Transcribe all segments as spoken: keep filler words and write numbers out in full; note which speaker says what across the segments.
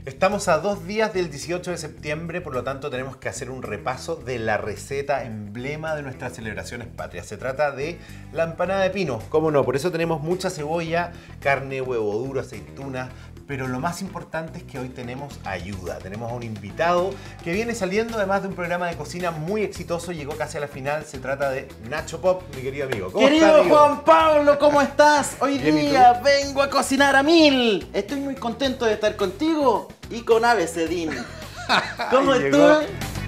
Speaker 1: Estamos a dos días del dieciocho de septiembre, por lo tanto tenemos que hacer un repaso de la receta emblema de nuestras celebraciones patrias. Se trata de la empanada de pino, cómo no, por eso tenemos mucha cebolla, carne, huevo duro, aceitunas, pero lo más importante es que hoy tenemos ayuda. Tenemos a un invitado que viene saliendo además de un programa de cocina muy exitoso, llegó casi a la final, se trata de Nacho Pop, mi querido amigo.
Speaker 2: ¿Cómo Querido está, amigo? Juan Pablo, ¿cómo estás? Hoy Bien, día vengo a cocinar a mil. Estoy muy contento de estar contigo y con Abecedín. ¿Cómo estás?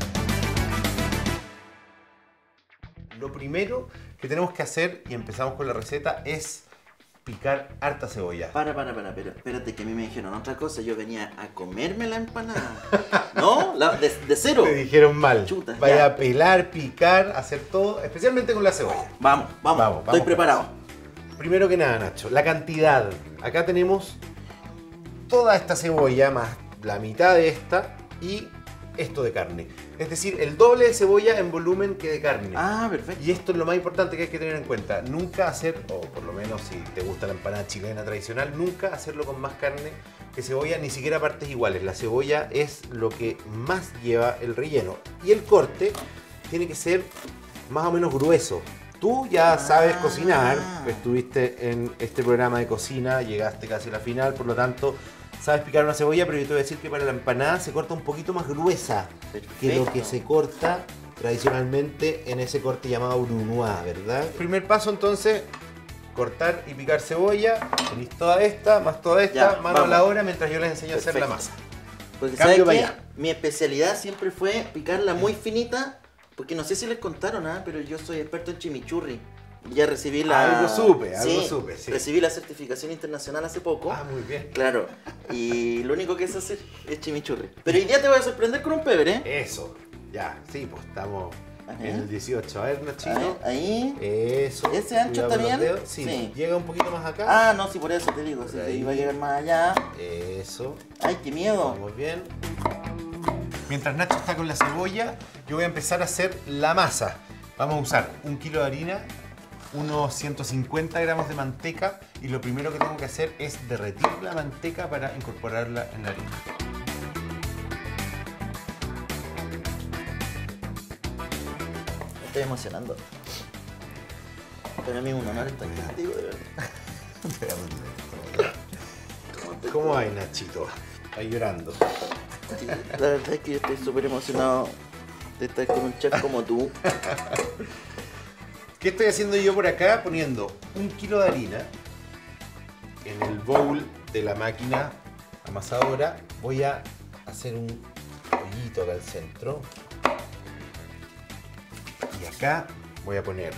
Speaker 1: Lo primero que tenemos que hacer, y empezamos con la receta, es picar harta cebolla.
Speaker 2: Para, para, para, pero espérate que a mí me dijeron otra cosa. Yo venía a comerme la empanada. ¿No? La, de, de cero.
Speaker 1: Te dijeron mal.
Speaker 2: Chuta,
Speaker 1: Vaya
Speaker 2: ya.
Speaker 1: a pelar, picar, hacer todo, especialmente con la cebolla.
Speaker 2: Vamos, vamos, vamos Estoy
Speaker 1: vamos
Speaker 2: preparado.
Speaker 1: Primero que nada, Nacho, la cantidad. Acá tenemos toda esta cebolla más la mitad de esta y esto de carne. Es decir, el doble de cebolla en volumen que de carne.
Speaker 2: Ah, perfecto.
Speaker 1: Y esto es lo más importante que hay que tener en cuenta. Nunca hacer, o por lo menos si te gusta la empanada chilena tradicional, nunca hacerlo con más carne que cebolla, ni siquiera partes iguales. La cebolla es lo que más lleva el relleno. Y el corte tiene que ser más o menos grueso. Tú ya sabes ah. cocinar, estuviste en este programa de cocina, llegaste casi a la final, por lo tanto sabes picar una cebolla, pero yo te voy a decir que para la empanada se corta un poquito más gruesa Perfecto. que lo que se corta tradicionalmente en ese corte llamado brunoise, ¿verdad? Primer paso entonces, cortar y picar cebolla. Tenéis toda esta, más toda esta, ya, mano vamos. a la obra mientras yo les enseño Perfecto. a hacer la masa.
Speaker 2: Porque ¿sabes qué? Mi especialidad siempre fue picarla muy finita, porque no sé si les contaron nada, ¿eh? Pero yo soy experto en chimichurri. Ya recibí la...
Speaker 1: Algo supe, algo
Speaker 2: sí,
Speaker 1: supe, sí.
Speaker 2: Recibí la certificación internacional hace poco.
Speaker 1: Ah, muy bien.
Speaker 2: Claro. Y lo único que es hacer es chimichurri. Pero hoy día te voy a sorprender con un pebre, ¿eh?
Speaker 1: Eso. Ya, sí, pues estamos Ajá. en el dieciocho. A ver, Nachito.
Speaker 2: Ahí.
Speaker 1: Eso.
Speaker 2: ¿Ese ancho está bien?
Speaker 1: Sí. sí. Llega un poquito más acá.
Speaker 2: Ah, no, sí, por eso te digo. Sí, que iba a llegar más allá.
Speaker 1: Eso.
Speaker 2: Ay, qué miedo.
Speaker 1: Vamos bien. Mientras Nacho está con la cebolla, yo voy a empezar a hacer la masa. Vamos a usar un kilo de harina, unos ciento cincuenta gramos de manteca, y lo primero que tengo que hacer es derretir la manteca para incorporarla en la harina.
Speaker 2: Me estoy emocionando. Para mí es un honor estar contigo, de verdad.
Speaker 1: ¿Cómo hay, Nachito? Está llorando.
Speaker 2: Sí, la verdad es que yo estoy súper emocionado de estar con un chef como tú.
Speaker 1: ¿Qué estoy haciendo yo por acá? Poniendo un kilo de harina en el bowl de la máquina amasadora. Voy a hacer un hoyito acá al centro. Y acá voy a poner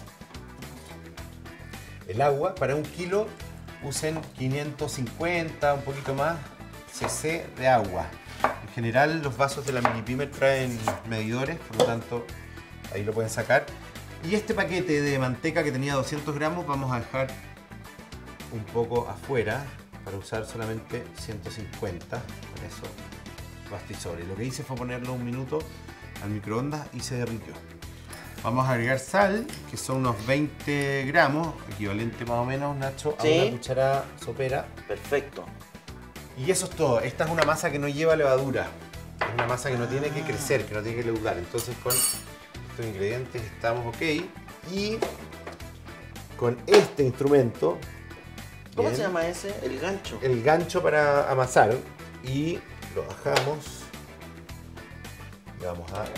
Speaker 1: el agua. Para un kilo usen quinientos cincuenta, un poquito más, cc de agua. En general los vasos de la Mini Pimer traen medidores, por lo tanto ahí lo pueden sacar. Y este paquete de manteca que tenía doscientos gramos vamos a dejar un poco afuera para usar solamente ciento cincuenta. Con eso basta y sobre. Lo que hice fue ponerlo un minuto al microondas y se derritió. Vamos a agregar sal, que son unos veinte gramos, equivalente más o menos, Nacho, a ¿Sí? una cucharada sopera.
Speaker 2: Perfecto.
Speaker 1: Y eso es todo. Esta es una masa que no lleva levadura. Es una masa que no tiene que crecer, que no tiene que leudar. Entonces con estos ingredientes estamos ok. Y con este instrumento...
Speaker 2: ¿Cómo
Speaker 1: bien,
Speaker 2: se llama ese? El gancho.
Speaker 1: El gancho para amasar. Y lo bajamos. Y vamos a...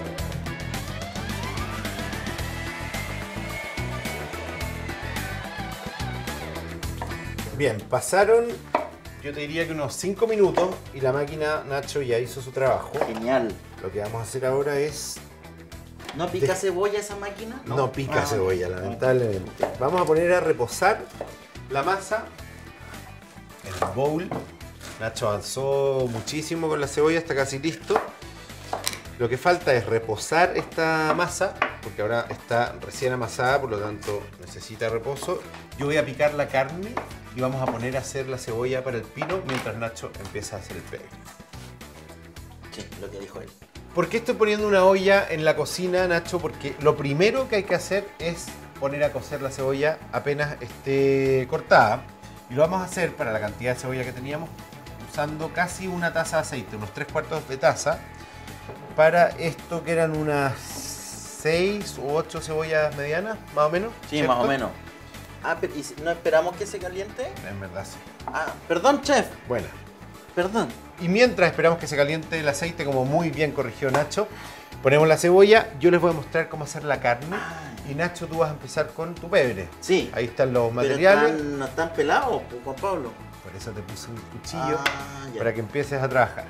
Speaker 1: Bien, pasaron, yo te diría que unos cinco minutos y la máquina, Nacho, ya hizo su trabajo.
Speaker 2: Genial.
Speaker 1: Lo que vamos a hacer ahora es...
Speaker 2: ¿No pica de... cebolla esa máquina?
Speaker 1: No, no pica ah, cebolla, lamentablemente. Okay. Vamos a poner a reposar la masa en el bowl. Nacho avanzó muchísimo con la cebolla, está casi listo. Lo que falta es reposar esta masa, porque ahora está recién amasada, por lo tanto necesita reposo. Yo voy a picar la carne y vamos a poner a hacer la cebolla para el pino mientras Nacho empieza a hacer el pebre.
Speaker 2: Sí, lo que dijo él.
Speaker 1: ¿Por qué estoy poniendo una olla en la cocina, Nacho? Porque lo primero que hay que hacer es poner a cocer la cebolla apenas esté cortada. Y lo vamos a hacer para la cantidad de cebolla que teníamos, usando casi una taza de aceite, unos tres cuartos de taza, para esto que eran unas seis u ocho cebollas medianas, más o menos.
Speaker 2: Sí,
Speaker 1: ¿cierto?
Speaker 2: más o menos. Ah, pero ¿y si no esperamos que se caliente?
Speaker 1: En verdad sí.
Speaker 2: Ah, perdón, chef.
Speaker 1: Bueno.
Speaker 2: Perdón.
Speaker 1: Y mientras esperamos que se caliente el aceite, como muy bien corrigió Nacho, ponemos la cebolla. Yo les voy a mostrar cómo hacer la carne. Y Nacho, tú vas a empezar con tu pebre.
Speaker 2: Sí.
Speaker 1: Ahí están los
Speaker 2: Pero
Speaker 1: materiales.
Speaker 2: están, no están pelados, pues, Juan Pablo.
Speaker 1: Por eso te puse un cuchillo
Speaker 2: Ah, ya.
Speaker 1: para que empieces a trabajar.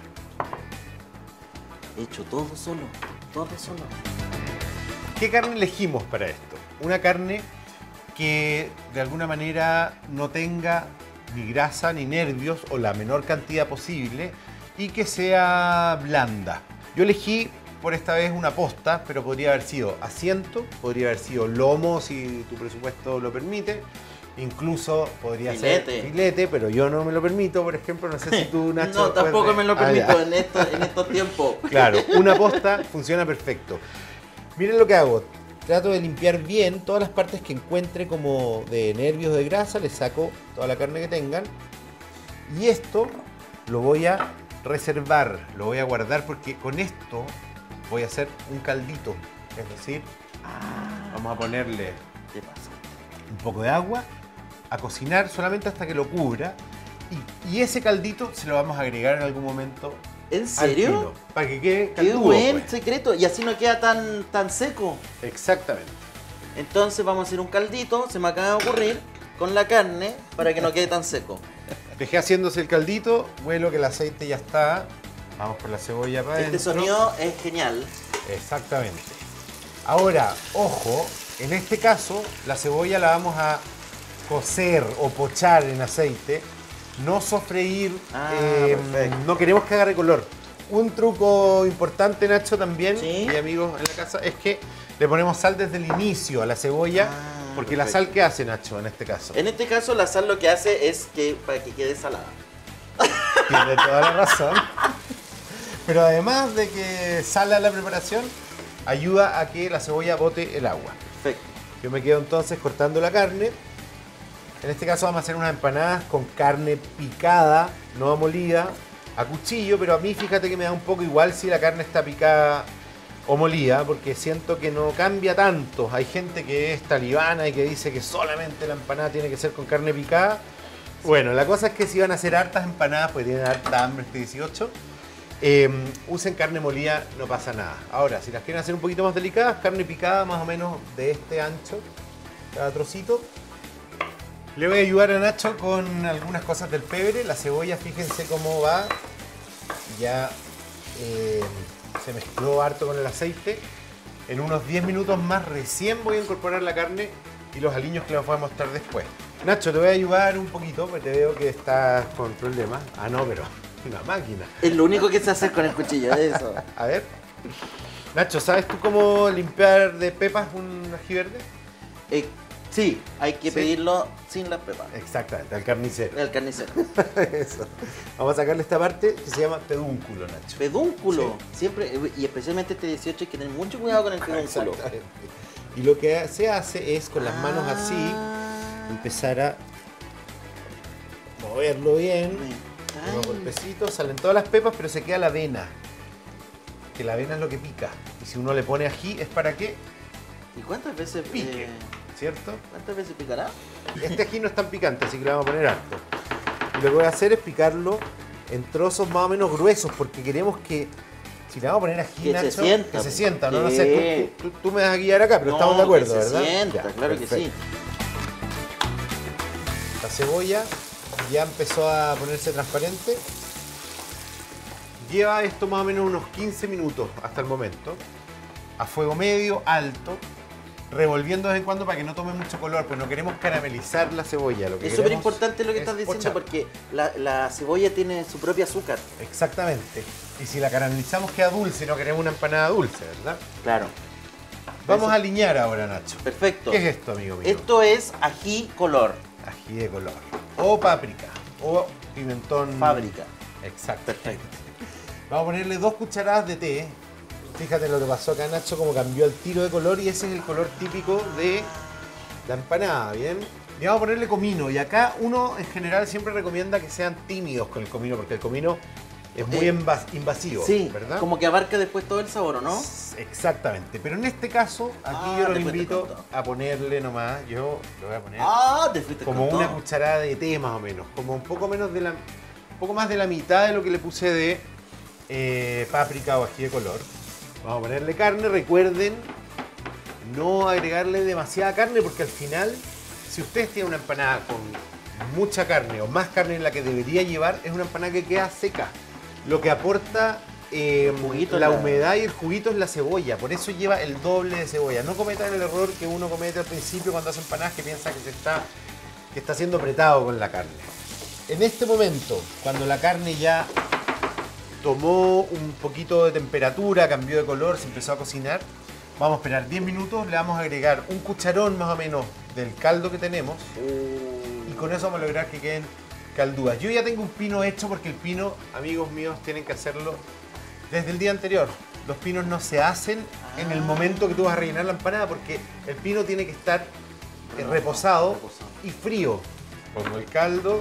Speaker 2: He hecho todo solo, todo solo.
Speaker 1: ¿Qué carne elegimos para esto? Una carne que de alguna manera no tenga ni grasa ni nervios o la menor cantidad posible y que sea blanda. Yo elegí por esta vez una posta, pero podría haber sido asiento, podría haber sido lomo si tu presupuesto lo permite, incluso podría
Speaker 2: Filete.
Speaker 1: ser filete, pero yo no me lo permito, por ejemplo, no sé si tú, Nacho...
Speaker 2: No, tampoco
Speaker 1: puedes-
Speaker 2: me lo
Speaker 1: Ah,
Speaker 2: permito
Speaker 1: ya.
Speaker 2: en, esto, en estos tiempos.
Speaker 1: Claro, una posta funciona perfecto. Miren lo que hago. Trato de limpiar bien todas las partes que encuentre como de nervios de grasa. Les saco toda la carne que tengan. Y esto lo voy a reservar, lo voy a guardar porque con esto voy a hacer un caldito. Es decir,
Speaker 2: Ah,
Speaker 1: vamos a ponerle
Speaker 2: ¿qué pasa?
Speaker 1: un poco de agua a cocinar solamente hasta que lo cubra. Y, y ese caldito se lo vamos a agregar en algún momento.
Speaker 2: ¿En
Speaker 1: al
Speaker 2: serio?
Speaker 1: kilo, para que quede
Speaker 2: Qué
Speaker 1: caldudo,
Speaker 2: buen
Speaker 1: pues.
Speaker 2: secreto. Y así no queda tan, tan seco.
Speaker 1: Exactamente.
Speaker 2: Entonces vamos a hacer un caldito, se me acaba de ocurrir, con la carne para que no quede tan seco.
Speaker 1: Dejé haciéndose el caldito, huelo que el aceite ya está. Vamos con la cebolla para
Speaker 2: Este
Speaker 1: adentro.
Speaker 2: sonido es genial.
Speaker 1: Exactamente. Ahora, ojo, en este caso la cebolla la vamos a cocer o pochar en aceite, no sofreír,
Speaker 2: Ah,
Speaker 1: eh,
Speaker 2: perfecto.
Speaker 1: no queremos que agarre color. Un truco importante, Nacho, también,
Speaker 2: Sí.
Speaker 1: y amigos en la casa, es que le ponemos sal desde el inicio a la cebolla,
Speaker 2: Ah,
Speaker 1: porque la
Speaker 2: perfecto.
Speaker 1: sal, ¿qué hace, Nacho, en este caso?
Speaker 2: En este caso la sal lo que hace es que para que quede salada.
Speaker 1: Tiene toda la razón. Pero además de que sala la preparación, ayuda a que la cebolla bote el agua.
Speaker 2: Perfecto.
Speaker 1: Yo me quedo entonces cortando la carne. En este caso vamos a hacer unas empanadas con carne picada, no molida, a cuchillo, pero a mí fíjate que me da un poco igual si la carne está picada o molida, porque siento que no cambia tanto. Hay gente que es talibana y que dice que solamente la empanada tiene que ser con carne picada. Bueno, la cosa es que si van a hacer hartas empanadas, pues tienen harta hambre este dieciocho, eh, usen carne molida, no pasa nada. Ahora, si las quieren hacer un poquito más delicadas, carne picada más o menos de este ancho, cada trocito. Le voy a ayudar a Nacho con algunas cosas del pebre. La cebolla, fíjense cómo va. Ya eh, se mezcló harto con el aceite. En unos diez minutos más recién voy a incorporar la carne y los aliños que les voy a mostrar después. Nacho, te voy a ayudar un poquito porque te veo que estás con problemas. Ah, no, pero una máquina.
Speaker 2: Es lo único que se hace con el cuchillo, eso.
Speaker 1: A ver. Nacho, ¿sabes tú cómo limpiar de pepas un ají verde?
Speaker 2: Eh, sí, hay que
Speaker 1: Sí.
Speaker 2: pedirlo sin las pepas.
Speaker 1: Exactamente, al carnicero.
Speaker 2: El carnicero.
Speaker 1: Eso. Vamos a sacarle esta parte que se llama pedúnculo, Nacho.
Speaker 2: Pedúnculo. Siempre, y especialmente este dieciocho, hay que tener mucho cuidado con el pedúnculo.
Speaker 1: Exactamente. Y lo que se hace es con las manos así
Speaker 2: Ah.
Speaker 1: empezar a moverlo bien.
Speaker 2: Ay.
Speaker 1: Unos golpecitos, salen todas las pepas, pero se queda la avena. Que la avena es lo que pica. Y si uno le pone ají es para que
Speaker 2: ¿Y cuántas veces
Speaker 1: pique,
Speaker 2: eh,
Speaker 1: ¿cierto?
Speaker 2: ¿Cuántas veces picará?
Speaker 1: Este ají no es tan picante, así que le vamos a poner harto. Y lo que voy a hacer es picarlo en trozos más o menos gruesos, porque queremos que, si le vamos a poner ají,
Speaker 2: Que se
Speaker 1: Nacho,
Speaker 2: sienta,
Speaker 1: que se
Speaker 2: pues.
Speaker 1: sienta, ¿no? No
Speaker 2: Sí.
Speaker 1: sé, tú, tú- tú me vas a guiar acá, pero
Speaker 2: No,
Speaker 1: estamos de acuerdo,
Speaker 2: que se
Speaker 1: ¿verdad?
Speaker 2: sienta,
Speaker 1: Ya,
Speaker 2: claro que sí.
Speaker 1: perfecto. La cebolla ya empezó a ponerse transparente. Lleva esto más o menos unos quince minutos hasta el momento, a fuego medio, alto, revolviendo de vez en cuando para que no tome mucho color, pues no queremos caramelizar la cebolla. Lo que
Speaker 2: Es súper
Speaker 1: queremos
Speaker 2: importante lo que
Speaker 1: es
Speaker 2: estás diciendo
Speaker 1: pochar.
Speaker 2: porque la, la cebolla tiene su propio azúcar.
Speaker 1: Exactamente. Y si la caramelizamos queda dulce, no queremos una empanada dulce, ¿verdad?
Speaker 2: Claro.
Speaker 1: Vamos
Speaker 2: Eso.
Speaker 1: a aliñar ahora, Nacho.
Speaker 2: Perfecto.
Speaker 1: ¿Qué es esto, amigo mío?
Speaker 2: Esto es ají color.
Speaker 1: Ají de color. O páprica. O pimentón.
Speaker 2: Fábrica.
Speaker 1: Exacto.
Speaker 2: Perfecto.
Speaker 1: Vamos a ponerle dos cucharadas de té. Fíjate lo que pasó acá, Nacho, como cambió el tiro de color y ese es el color típico de la empanada, ¿bien? Y vamos a ponerle comino. Y acá uno en general siempre recomienda que sean tímidos con el comino, porque el comino es muy
Speaker 2: Eh,
Speaker 1: invasivo,
Speaker 2: Sí,
Speaker 1: ¿verdad?
Speaker 2: como que abarca después todo el sabor, ¿o no?
Speaker 1: Exactamente. Pero en este caso, aquí
Speaker 2: Ah,
Speaker 1: yo
Speaker 2: te
Speaker 1: los
Speaker 2: fuiste
Speaker 1: invito
Speaker 2: con todo.
Speaker 1: a ponerle nomás, yo lo voy a poner
Speaker 2: Ah, te fuiste
Speaker 1: como
Speaker 2: con
Speaker 1: una
Speaker 2: todo.
Speaker 1: cucharada de té más o menos, como un poco menos de la, un poco más de la mitad de lo que le puse de eh, páprica o ají de color. Vamos a ponerle carne, recuerden no agregarle demasiada carne porque al final, si ustedes tienen una empanada con mucha carne o más carne en la que debería llevar, es una empanada que queda seca. Lo que aporta eh,
Speaker 2: Juguito
Speaker 1: la
Speaker 2: la-
Speaker 1: humedad y el juguito es la cebolla, por eso lleva el doble de cebolla. No cometan el error que uno comete al principio cuando hace empanadas, que piensa que se está, que está siendo apretado con la carne. En este momento, cuando la carne ya tomó un poquito de temperatura, cambió de color, se empezó a cocinar, vamos a esperar diez minutos, le vamos a agregar un cucharón más o menos del caldo que tenemos y con eso vamos a lograr que queden caldúas. Yo ya tengo un pino hecho porque el pino, amigos míos, tienen que hacerlo desde el día anterior. Los pinos no se hacen en el momento que tú vas a rellenar la empanada porque el pino tiene que estar eh, reposado
Speaker 2: Reposado.
Speaker 1: y frío. Pongo el caldo,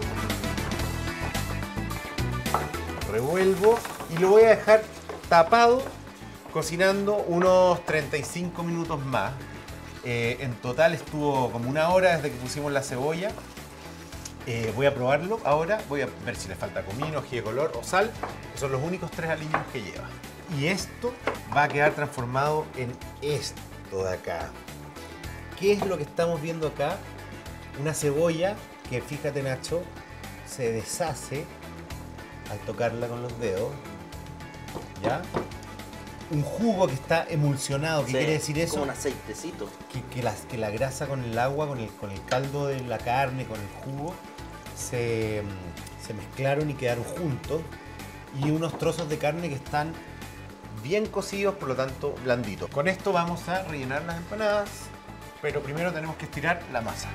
Speaker 1: revuelvo y lo voy a dejar tapado cocinando unos treinta y cinco minutos más. Eh, en total estuvo como una hora desde que pusimos la cebolla. Eh, voy a probarlo ahora, voy a ver si le falta comino, ají de color o sal, que son los únicos tres aliños que lleva. Y esto va a quedar transformado en esto de acá. ¿Qué es lo que estamos viendo acá? Una cebolla que, fíjate Nacho, se deshace al tocarla con los dedos. ¿Ya? Un jugo que está emulsionado, ¿qué
Speaker 2: Sí,
Speaker 1: quiere decir eso?
Speaker 2: Como un aceitecito.
Speaker 1: que, que, las- que la grasa con el agua, con el, con el caldo de la carne, con el jugo, se, se mezclaron y quedaron juntos. Y unos trozos de carne que están bien cocidos, por lo tanto blanditos. Con esto vamos a rellenar las empanadas, pero primero tenemos que estirar la masa.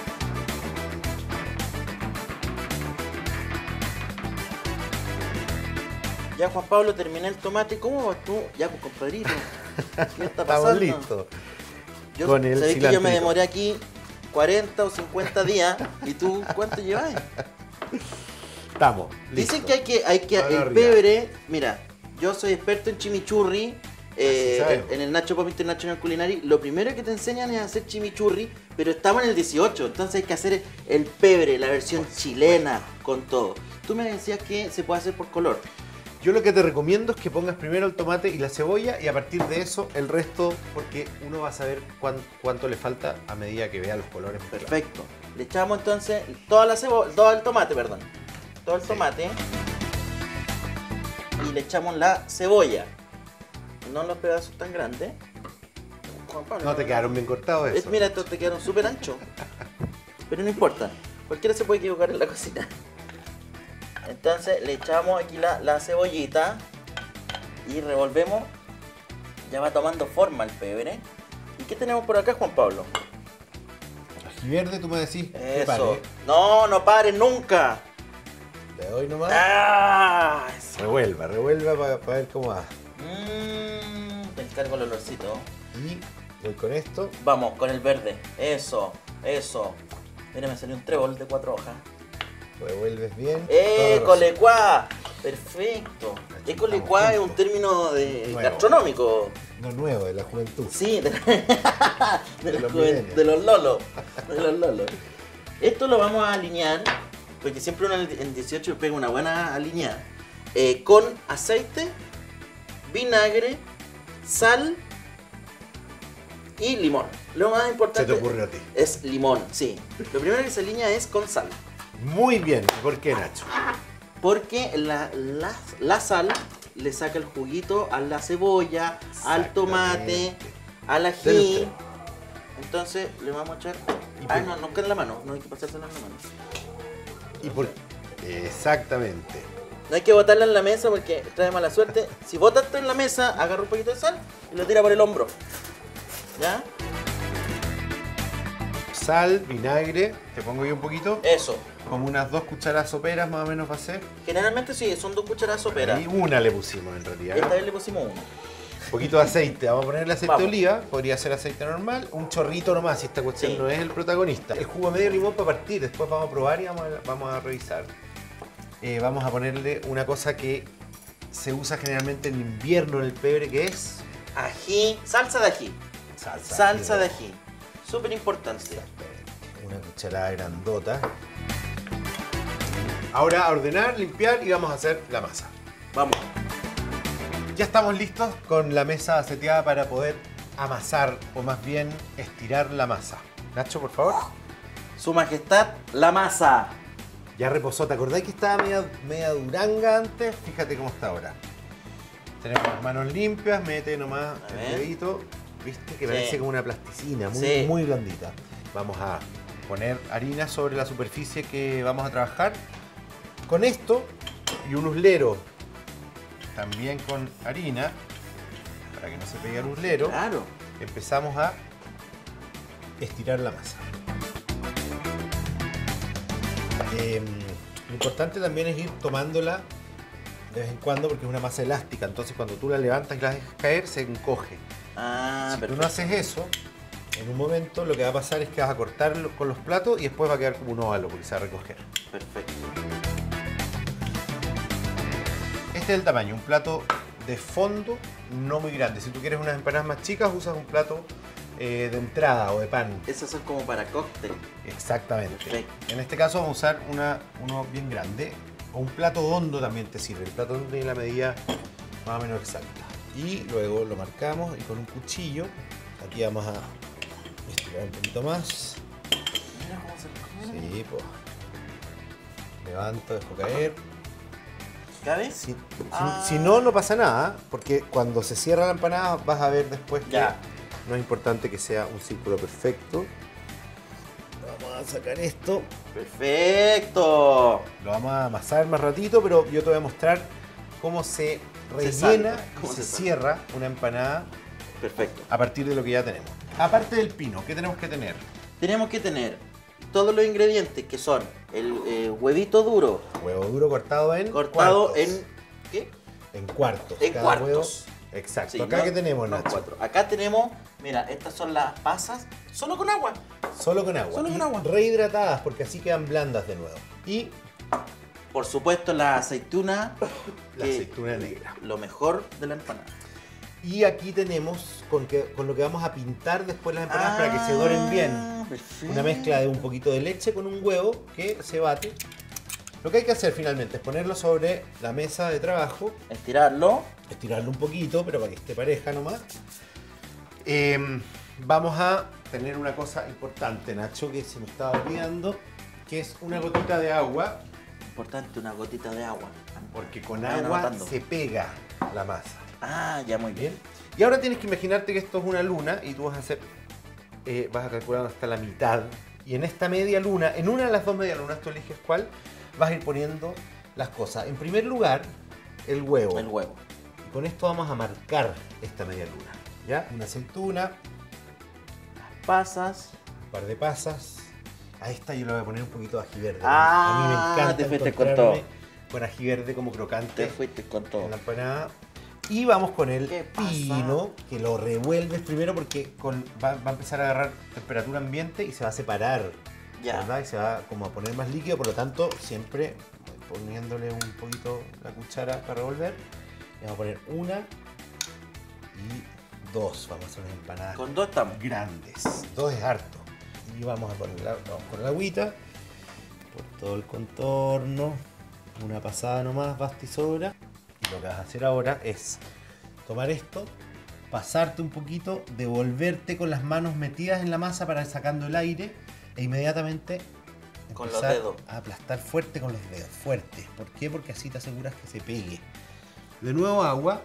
Speaker 2: Ya, Juan Pablo, terminé el tomate. ¿Cómo vas tú? Ya, pues, compadrito. ¿Qué está
Speaker 1: Estamos
Speaker 2: pasando?
Speaker 1: listos.
Speaker 2: Yo,
Speaker 1: Con el
Speaker 2: sabés que yo me
Speaker 1: cilantrito.
Speaker 2: demoré aquí cuarenta o cincuenta días. ¿Y tú cuánto llevas?
Speaker 1: Estamos.
Speaker 2: Dicen
Speaker 1: listos.
Speaker 2: que hay que, hay que
Speaker 1: Para
Speaker 2: el
Speaker 1: arriba.
Speaker 2: pebre, mira, yo soy experto en chimichurri, eh,
Speaker 1: Así sabemos.
Speaker 2: en el Nacho Pop International Culinary, lo primero que te enseñan es hacer chimichurri, pero estamos en el dieciocho, entonces hay que hacer el pebre, la versión chilena, con todo. Tú me decías que se puede hacer por color.
Speaker 1: Yo lo que te recomiendo es que pongas primero el tomate y la cebolla y a partir de eso el resto, porque uno va a saber cuán- cuánto le falta a medida que vea los colores. mezclados.
Speaker 2: Perfecto. Le echamos entonces toda la cebolla, todo el tomate, perdón. Todo el
Speaker 1: Sí.
Speaker 2: tomate. Y le echamos la cebolla. No los pedazos tan grandes. Juan Pablo,
Speaker 1: No te quedaron bien cortados
Speaker 2: Es-
Speaker 1: eso.
Speaker 2: mira, estos te quedaron súper anchos. Pero no importa. Cualquiera se puede equivocar en la cocina. Entonces le echamos aquí la, la cebollita. Y revolvemos. Ya va tomando forma el pebre. ¿Y qué tenemos por acá, Juan Pablo?
Speaker 1: Ají verde, tú me decís. que
Speaker 2: Eso.
Speaker 1: pare.
Speaker 2: No, no pares nunca.
Speaker 1: Le doy nomás.
Speaker 2: Ah, eso.
Speaker 1: Revuelva, revuelva para ver cómo va.
Speaker 2: Mmm, te encargo el olorcito.
Speaker 1: Y voy con esto.
Speaker 2: Vamos, con el verde. Eso, eso. Mira, me salió un trébol de cuatro hojas.
Speaker 1: Revuelves bien.
Speaker 2: ¡Eh,
Speaker 1: Todo
Speaker 2: colecuá! Perfecto.
Speaker 1: Aquí
Speaker 2: ¿Eh, colecuá es un
Speaker 1: juntos.
Speaker 2: término de
Speaker 1: Nuevo.
Speaker 2: gastronómico?
Speaker 1: No nuevo, de la juventud.
Speaker 2: Sí, de, de,
Speaker 1: De
Speaker 2: los
Speaker 1: los
Speaker 2: joven-
Speaker 1: millennials.
Speaker 2: de los lolos. De los lolos. Esto lo vamos a alinear, porque siempre uno en el- en dieciocho pega una buena alineada, eh, con aceite, vinagre, sal y limón. Lo más
Speaker 1: Se
Speaker 2: importante
Speaker 1: te ocurrió a ti.
Speaker 2: es limón, sí. Lo primero que se alinea es con sal.
Speaker 1: Muy bien. ¿Y por qué, Nacho?
Speaker 2: Porque la, la, la sal le saca el juguito a la cebolla, al tomate,
Speaker 1: Exactamente.
Speaker 2: al
Speaker 1: Dele
Speaker 2: ají.
Speaker 1: usted.
Speaker 2: Entonces le vamos a echar.
Speaker 1: ¿Y
Speaker 2: Ah,
Speaker 1: por-
Speaker 2: no, no queda en la mano, no hay que pasársela en la mano.
Speaker 1: ¿Y por Exactamente.
Speaker 2: No hay que botarla en la mesa porque trae mala suerte. Si botas esto en la mesa, agarra un poquito de sal y lo tira por el hombro. ¿Ya?
Speaker 1: Sal, vinagre, te pongo yo un poquito.
Speaker 2: Eso.
Speaker 1: Como unas dos cucharadas soperas más o menos va a ser.
Speaker 2: Generalmente sí, son dos cucharadas soperas.
Speaker 1: Y una le pusimos en realidad.
Speaker 2: Esta vez le pusimos uno.
Speaker 1: Un poquito de aceite. Vamos a ponerle aceite
Speaker 2: Vamos.
Speaker 1: de oliva. Podría ser aceite normal. Un chorrito nomás, si esta cuestión
Speaker 2: Sí.
Speaker 1: no es el protagonista. El jugo de medio limón para partir. Después vamos a probar y vamos a, vamos a revisar. Eh, vamos a ponerle una cosa que se usa generalmente en invierno en el pebre, que es
Speaker 2: Ají, salsa de ají.
Speaker 1: salsa.
Speaker 2: Salsa de ají. Súper importante.
Speaker 1: Una cucharada grandota. Ahora a ordenar, limpiar y vamos a hacer la masa.
Speaker 2: Vamos.
Speaker 1: Ya estamos listos con la mesa seteada para poder amasar o más bien estirar la masa. Nacho, por favor.
Speaker 2: Su majestad, la masa.
Speaker 1: Ya reposó. ¿Te acordás que estaba media, media duranga antes? Fíjate cómo está ahora. Tenemos las manos limpias, mete nomás
Speaker 2: A
Speaker 1: el
Speaker 2: ver.
Speaker 1: dedito. Viste que
Speaker 2: Sí.
Speaker 1: parece como una plasticina, muy,
Speaker 2: Sí.
Speaker 1: muy blandita. Vamos a poner harina sobre la superficie que vamos a trabajar. Con esto y un uslero también con harina, para que no se pegue el uslero,
Speaker 2: Claro.
Speaker 1: empezamos a estirar la masa. Eh, lo importante también es ir tomándola de vez en cuando porque es una masa elástica, entonces cuando tú la levantas y la dejas caer se encoge.
Speaker 2: Ah,
Speaker 1: Si tú
Speaker 2: perfecto.
Speaker 1: no haces eso, en un momento lo que va a pasar es que vas a cortarlo con los platos y después va a quedar como un óvalo porque se va a recoger.
Speaker 2: Perfecto.
Speaker 1: Este es el tamaño, un plato de fondo no muy grande. Si tú quieres unas empanadas más chicas, usas un plato eh, de entrada o de pan.
Speaker 2: Esos son como para cóctel.
Speaker 1: Exactamente.
Speaker 2: Perfecto.
Speaker 1: En este caso vamos a usar una, uno bien grande. O un plato hondo también te sirve. El plato hondo tiene la medida más o menos exacta. Y luego lo marcamos y con un cuchillo, aquí vamos a estirar un poquito más.
Speaker 2: Mira cómo se mira.
Speaker 1: Sí, pues. Levanto, dejo caer.
Speaker 2: ¿Cabe?
Speaker 1: Si, si-
Speaker 2: Ah.
Speaker 1: si no, no pasa nada, porque cuando se cierra la empanada vas a ver después que
Speaker 2: Ya.
Speaker 1: no es importante que sea un círculo perfecto. Vamos a sacar esto,
Speaker 2: Perfecto.
Speaker 1: lo vamos a amasar más ratito, pero yo te voy a mostrar cómo se
Speaker 2: Se
Speaker 1: rellena
Speaker 2: salta,
Speaker 1: y
Speaker 2: cómo
Speaker 1: se,
Speaker 2: se salta.
Speaker 1: cierra una empanada
Speaker 2: Perfecto.
Speaker 1: a partir de lo que ya tenemos. Aparte del pino, ¿qué tenemos que tener?
Speaker 2: Tenemos que tener todos los ingredientes que son el eh, huevito duro
Speaker 1: Huevo duro cortado en
Speaker 2: cortado
Speaker 1: cuartos.
Speaker 2: en. ¿Qué?
Speaker 1: En cuartos.
Speaker 2: En
Speaker 1: Cada
Speaker 2: cuartos.
Speaker 1: huevo- Exacto.
Speaker 2: Sí,
Speaker 1: Acá
Speaker 2: no-
Speaker 1: que tenemos,
Speaker 2: no
Speaker 1: Nacho.
Speaker 2: cuatro. Acá tenemos, mira, estas son las pasas solo con agua.
Speaker 1: Solo con agua.
Speaker 2: Solo con
Speaker 1: Y
Speaker 2: agua.
Speaker 1: rehidratadas porque así quedan blandas de nuevo. Y
Speaker 2: Por supuesto, la aceituna.
Speaker 1: la
Speaker 2: que-
Speaker 1: aceituna negra.
Speaker 2: Lo mejor de la empanada.
Speaker 1: Y aquí tenemos con, que, con lo que vamos a pintar después las empanadas para que se doren bien.
Speaker 2: Ah, perfecto.
Speaker 1: Una mezcla de un poquito de leche con un huevo que se bate. Lo que hay que hacer finalmente es ponerlo sobre la mesa de trabajo,
Speaker 2: Estirarlo.
Speaker 1: estirarlo un poquito, pero para que esté pareja nomás. Eh, vamos a tener una cosa importante, Nacho, que se me estaba olvidando, que es una gotita de agua,
Speaker 2: Importante, una gotita de agua.
Speaker 1: porque con
Speaker 2: Vayan
Speaker 1: agua
Speaker 2: anotando.
Speaker 1: se pega la masa.
Speaker 2: Ah, ya muy bien.
Speaker 1: Bien. Y ahora tienes que imaginarte que esto es una luna y tú vas a hacer, eh, vas a calcular hasta la mitad. Y en esta media luna, en una de las dos medias lunas, tú eliges cuál, vas a ir poniendo las cosas. En primer lugar, el huevo.
Speaker 2: El huevo.
Speaker 1: Y con esto vamos a marcar esta media luna. ¿Ya? Una aceituna,
Speaker 2: Pasas.
Speaker 1: un par de pasas. A esta yo le voy a poner un poquito de ají verde.
Speaker 2: Ah,
Speaker 1: a mí me encanta
Speaker 2: te fuiste con
Speaker 1: encontrarme
Speaker 2: todo.
Speaker 1: con ají verde como crocante
Speaker 2: Te fuiste con todo.
Speaker 1: en la empanada. Y vamos con el
Speaker 2: ¿Qué pasa?
Speaker 1: pino, que lo revuelves primero porque con- va, va a empezar a agarrar temperatura ambiente y se va a separar,
Speaker 2: Ya.
Speaker 1: ¿verdad? Y se va como a poner más líquido, por lo tanto siempre voy poniéndole un poquito la cuchara para revolver. Y vamos a poner una y dos, vamos a hacer unas empanadas
Speaker 2: Con dos estamos.
Speaker 1: grandes, dos es harto. Y vamos a poner la, vamos con la agüita por todo el contorno, una pasada nomás, basta y sobra. Y lo que vas a hacer ahora es tomar esto, pasarte un poquito, devolverte con las manos metidas en la masa para ir sacando el aire e inmediatamente
Speaker 2: Con los
Speaker 1: empezar
Speaker 2: dedos.
Speaker 1: a aplastar fuerte con los dedos, fuerte. ¿Por qué? Porque así te aseguras que se pegue. De nuevo agua.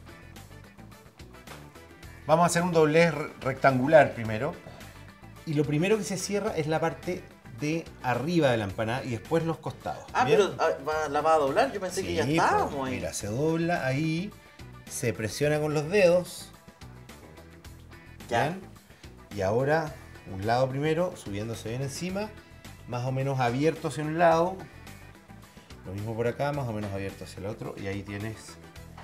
Speaker 1: Vamos a hacer un doblez re- rectangular primero. Y lo primero que se cierra es la parte de arriba de la empanada y después los costados.
Speaker 2: Ah,
Speaker 1: ¿bien?
Speaker 2: pero ah, va- la va a doblar. Yo pensé que ya
Speaker 1: Sí,
Speaker 2: estábamos
Speaker 1: pues,
Speaker 2: ahí.
Speaker 1: mira, se dobla ahí, se presiona con los dedos.
Speaker 2: Ya.
Speaker 1: ¿bien? Y ahora, un lado primero, subiéndose bien encima, más o menos abierto hacia un lado. Lo mismo por acá, más o menos abierto hacia el otro. Y ahí tienes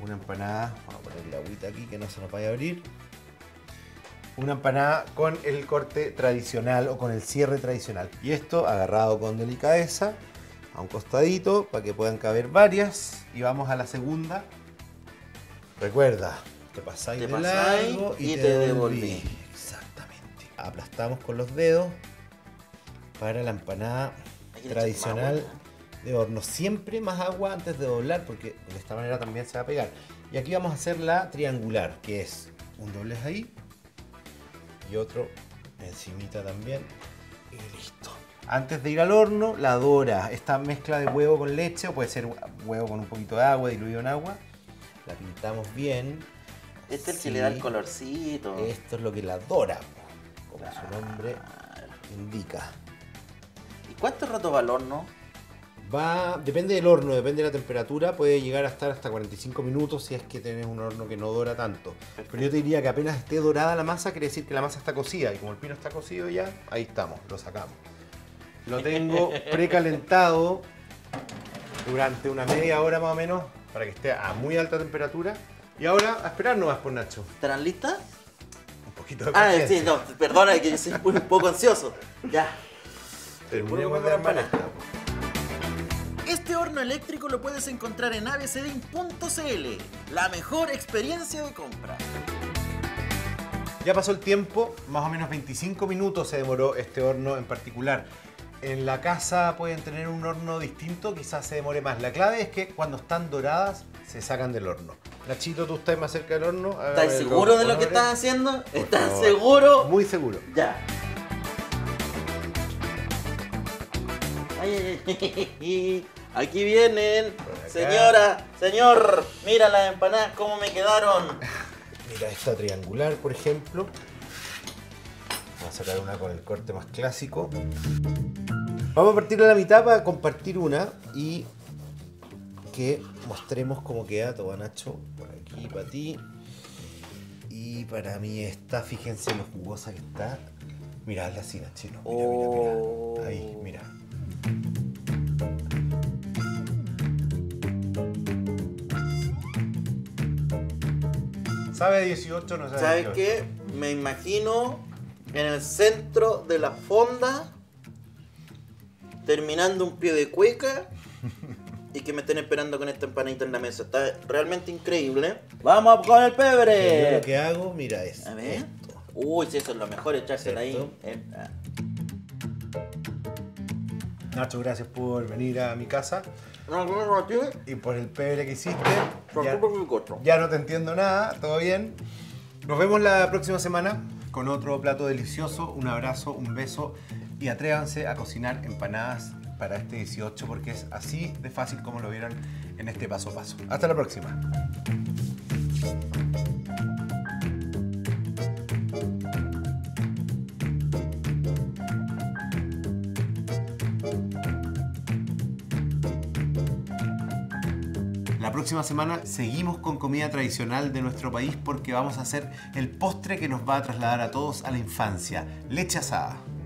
Speaker 1: una empanada, vamos a poner la agüita aquí que no se nos vaya a abrir. Una empanada con el corte tradicional o con el cierre tradicional. Y esto agarrado con delicadeza a un costadito para que puedan caber varias. Y vamos a la segunda. Recuerda, te pasáis
Speaker 2: Te
Speaker 1: de
Speaker 2: pasáis
Speaker 1: largo y,
Speaker 2: y
Speaker 1: te,
Speaker 2: te
Speaker 1: devolví.
Speaker 2: devolví.
Speaker 1: Exactamente. Aplastamos con los dedos para la empanada
Speaker 2: Hay que le
Speaker 1: tradicional
Speaker 2: echar más agua.
Speaker 1: de horno. Siempre más agua antes de doblar porque de esta manera también se va a pegar. Y aquí vamos a hacer la triangular, que es un doblez ahí y otro encimita también y listo. Antes de ir al horno, la dora. Esta mezcla de huevo con leche, o puede ser huevo con un poquito de agua, diluido en agua. La pintamos bien.
Speaker 2: Este es el
Speaker 1: Sí.
Speaker 2: que le da el colorcito.
Speaker 1: Esto es lo que la dora, como su nombre indica.
Speaker 2: ¿Y cuánto rato va al horno?
Speaker 1: Va, depende del horno, depende de la temperatura, puede llegar a estar hasta cuarenta y cinco minutos si es que tenés un horno que no dora tanto.
Speaker 2: Perfecto.
Speaker 1: Pero yo te diría que apenas esté dorada la masa, quiere decir que la masa está cocida. Y como el pino está cocido ya, ahí estamos, lo sacamos. Lo tengo precalentado durante una media hora más o menos, para que esté a muy alta temperatura. Y ahora a esperar nomás por Nacho.
Speaker 2: ¿Estarán listas?
Speaker 1: Un poquito de
Speaker 2: Ah,
Speaker 1: paciencia.
Speaker 2: sí, no, perdona que yo soy un poco ansioso. Ya.
Speaker 1: Terminemos de armar esta.
Speaker 2: Este horno eléctrico lo puedes encontrar en abcdin punto cl, la mejor experiencia de compra.
Speaker 1: Ya pasó el tiempo, más o menos veinticinco minutos se demoró este horno en particular. En la casa pueden tener un horno distinto, quizás se demore más. La clave es que cuando están doradas se sacan del horno. Nachito, tú estás más cerca del horno.
Speaker 2: ¿Estás seguro de lo que estás haciendo?
Speaker 1: Por
Speaker 2: ¿Estás
Speaker 1: favor.
Speaker 2: seguro?
Speaker 1: Muy seguro.
Speaker 2: Ya. Ay, ay, ay. Aquí vienen.
Speaker 1: Por acá.
Speaker 2: Señora, señor, mira las empanadas cómo me quedaron.
Speaker 1: Mira esta triangular, por ejemplo. Vamos a sacar una con el corte más clásico. Vamos a partirla a la mitad para compartir una y que mostremos cómo queda todo, Nacho. Por aquí para ti. Y para mí esta, fíjense lo jugosa que está. Miradla así, Nachino. Mira,
Speaker 2: Oh.
Speaker 1: mira, mira. Ahí, mira. ¿Sabe a dieciocho? No sabe a
Speaker 2: ¿Sabes
Speaker 1: dieciocho.
Speaker 2: qué? Me imagino en el centro de la fonda, terminando un pie de cueca y que me estén esperando con esta empanadita en la mesa. Está realmente increíble. ¡Vamos con el
Speaker 1: Yo
Speaker 2: pebre!
Speaker 1: lo que hago, mira, es
Speaker 2: A ver.
Speaker 1: esto.
Speaker 2: Uy, si eso es lo mejor, echársela ahí.
Speaker 1: ¿Cierto?
Speaker 2: Eh, ah.
Speaker 1: Nacho, gracias por venir a mi casa
Speaker 2: No, no, no, tío.
Speaker 1: y por el pebre que hiciste.
Speaker 2: Por
Speaker 1: Ya,
Speaker 2: culpa de mi cocho.
Speaker 1: ya no te entiendo nada, todo bien. Nos vemos la próxima semana con otro plato delicioso. Un abrazo, un beso y atrévanse a cocinar empanadas para este dieciocho porque es así de fácil como lo vieron en este paso a paso. Hasta la próxima. La próxima semana seguimos con comida tradicional de nuestro país porque vamos a hacer el postre que nos va a trasladar a todos a la infancia, leche asada.